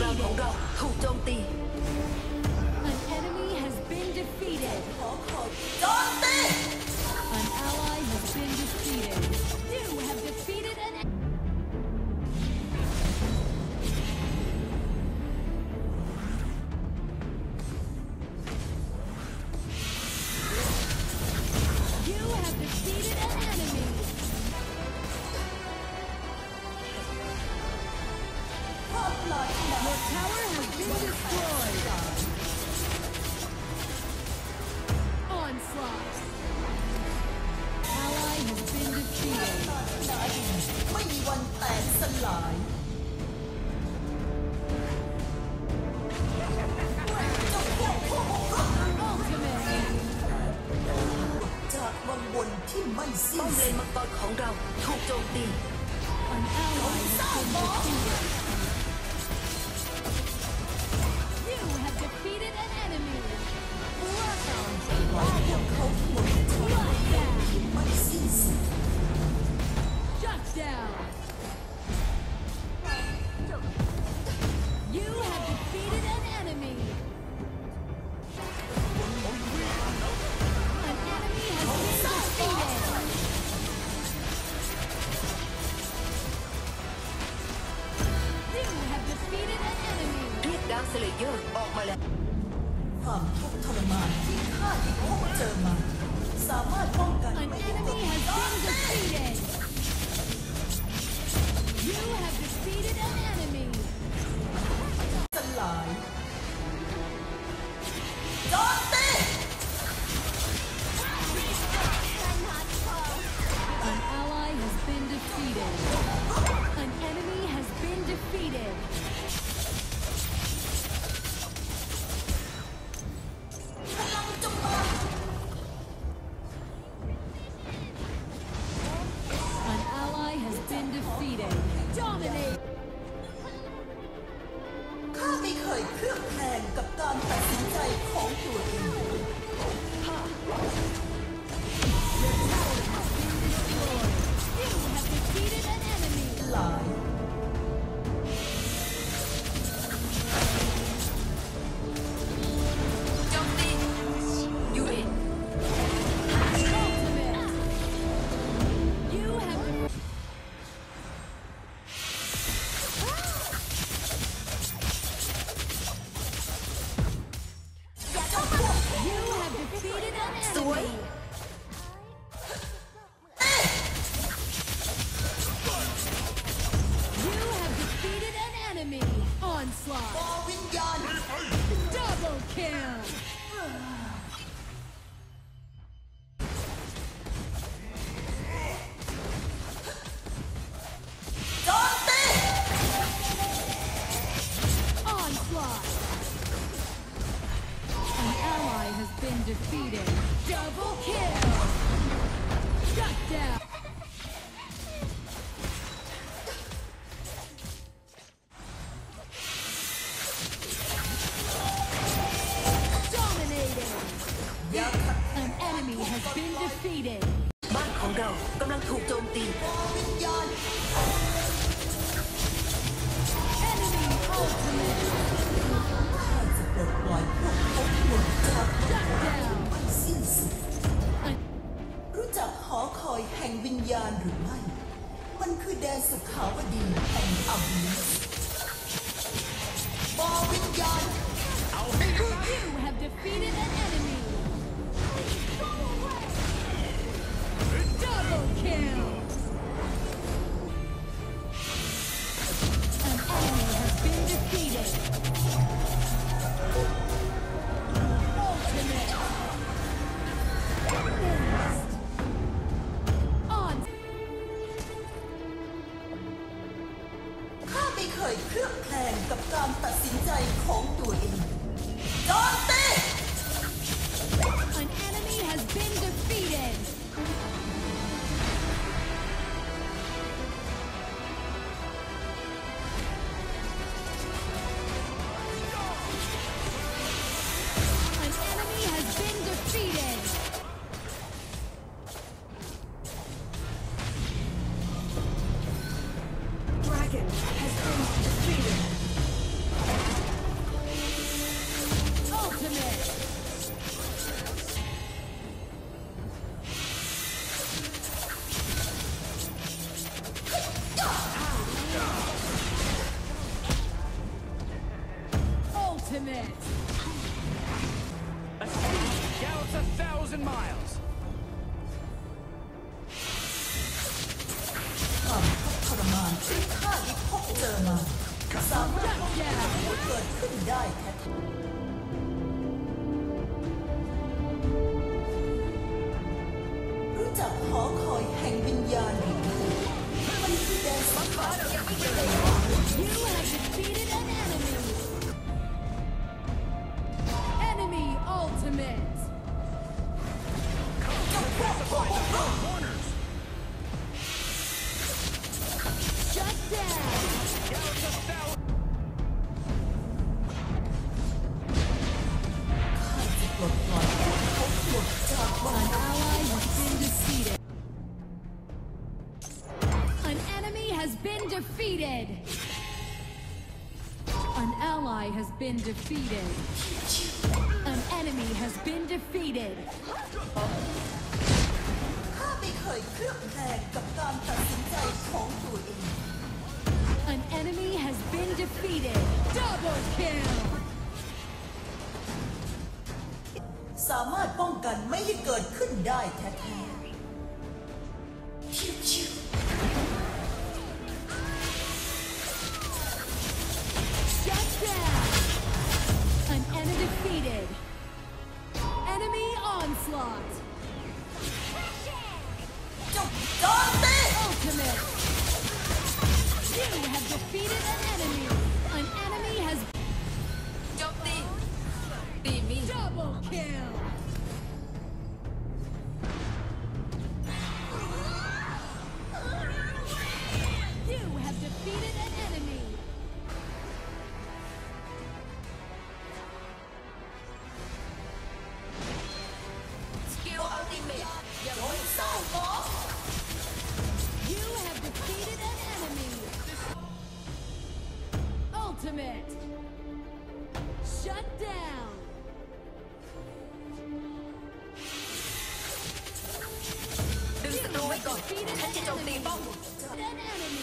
าวของเราถูกโจมตี An enemy has been defeated. โจมตี An ally has been defeated. You have defeated an enemy. You have defeated an enemy. Your tower has been destroyed. Onslaught. Ally has been defeated. ไม่มีวันแตกสลาย Ultimate. จากวังวนที่ไม่สิ้ป้อน มเลสุนดมังกรของเราถูกโจมตี An ally has been defeated. You have defeated an enemy. ว่าพวกเขาหมดจากวังวนที่ไม่สิ้นสุด Shut down. You have defeated an enemy. An enemy has been defeated. You have defeated an enemy. เรียกดาวสเลเยอร์ออกมาแล้วความทุกข์ทรมานที่ข้าได้พบเจอมา สามารถป้องกัน An ไม่ให้เกิ enemy ด has been defeated. You have defeated an enemy. สลายโจมตี An ally has been defeated. An enemy has been defeated. An ally has been defeated. Dominate. ข้าไม่เคยเคลือบแคลงกับการตัดสินใจของตัวเอง You have defeated an enemy. หลายโจมตียูเอ็น Ultimate. You have. You have defeated an สวย enemy. You have defeated an enemy. Onslaught. ปอวิญญาณ Double kill. Onslaught. An ally has been defeated. Double kill. Shut down. Dominating. อย่าขัด An enemy has been defeated. บ้านของเรากำลังถูกโจมตีปอวิญญาณ Enemy ultimate. ข้าจะปลดปล่อยพวกเขาหมดจากวัง Shut วน down. ไม่สิ้นสุด An รู้จักหอคอยแห่งวิญญาณหรือไม่ มันคือแดนสุขาวดีแห่งอำนาจปอวิญญาณ You have defeated an enemy. Double kill. An enemy has been defeated. Ultimate. On. ข้าไม่เคยเคลือบแคลงกับการตัดสินใจของตัวเองโจมตี An enemy has been defeated. An enemy has been defeated. Dragon has been defeated Ultimate. A steed gallops 1,000 miles. ความทุกข์ทรมานที่ข้าได้พบเจอมาสามารถป้องกันให้เกิดขึ้นได้แท้รู้จักหอคอยแห่งวิญญาณหรือไม่มันคือแดนสังหารอย่างไม่เจอ You have defeated an enemy. Enemy ultimate. Corners. Shut down. Gallops 1,000. ข้าจะปลดปล่อยให้เขาหลุดจากวั An ง ally has been defeated. An enemy has been defeated. An ally has been defeated. An enemy has been defeated. ข้าไม่เคยเคลือบแคลงกับการตัดสินใจของตัวเอง An enemy has been defeated. Double kill. สามารถป้องกันไม่ให้เกิดขึ้นได้แท้ๆ Shut down. An enemy defeated. Enemy onslaught. จบจอมตี Ultimate. You have defeated an enemy. An enemy has โจมตีตีมี double kill. You have defeated an enemy. สกิลอัลติเมทยังโดไม่นเศร้าหมอ You have defeated an enemy. Ultimate. Shut down. ดึงศัตรูไว้ก่อน ฉันจะโจมตีป้อม An enemy.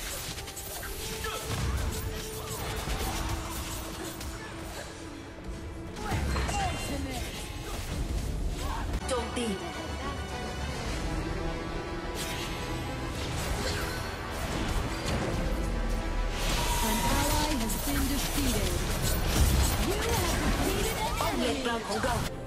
Ultimate. โจมตี An ally has been defeated. You have defeated ป้อม an เลน enemy. กลางของเรา